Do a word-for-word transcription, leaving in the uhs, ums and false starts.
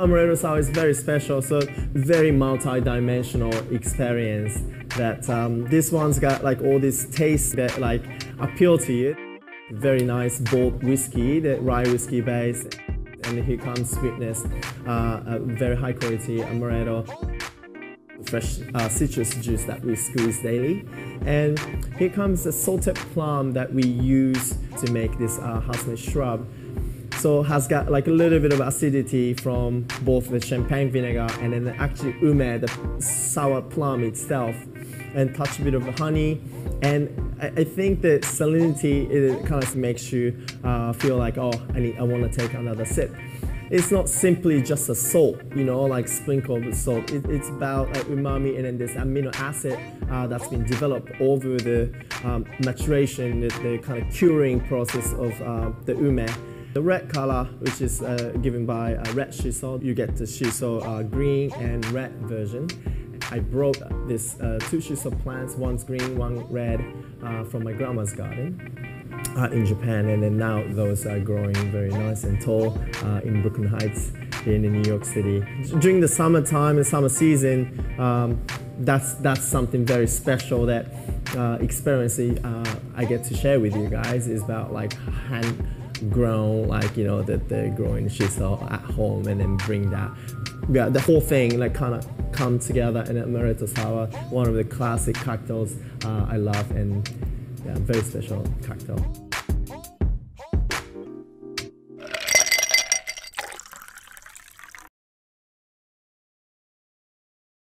Amaretto Sour is very special, so very multi-dimensional experience. That um, this one's got like all these tastes that like appeal to you. Very nice bold whiskey, the rye whiskey base, and here comes sweetness, uh, a very high quality amaretto, fresh uh, citrus juice that we squeeze daily, and here comes the salted plum that we use to make this uh, house-made shrub. So has got like a little bit of acidity from both the champagne vinegar and then actually ume, the sour plum itself, and touch a bit of honey. And I, I think the salinity, it kind of makes you uh, feel like, oh, I need, I want to take another sip. It's not simply just a salt, you know, like sprinkled with salt. It, it's about uh, umami and then this amino acid uh, that's been developed over the um, maturation, the, the kind of curing process of uh, the ume. The red color, which is uh, given by uh, red shiso, you get the shiso uh, green and red version. I brought this uh, two shiso plants, one's green, one red, uh, from my grandma's garden uh, in Japan, and then now those are growing very nice and tall uh, in Brooklyn Heights here in New York City. During the summertime and summer season, um, that's that's something very special that uh, experience uh, I get to share with you guys is about like hand grown, like, you know, that they're growing shiso at home and then bring that, yeah, the whole thing like kind of come together in Amaretto Sour, one of the classic cocktails uh, I love, and yeah, very special cocktail.